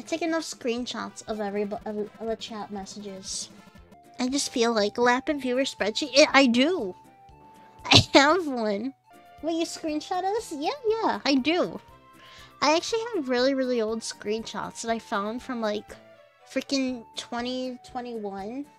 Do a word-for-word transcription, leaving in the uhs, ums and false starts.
take enough screenshots of every of, of the chat messages. I just feel like lap and viewer spreadsheet. Yeah, I do. I have one. Wait, you screenshot us? Yeah, yeah, I do. I actually have really, really old screenshots that I found from like freaking twenty twenty-one.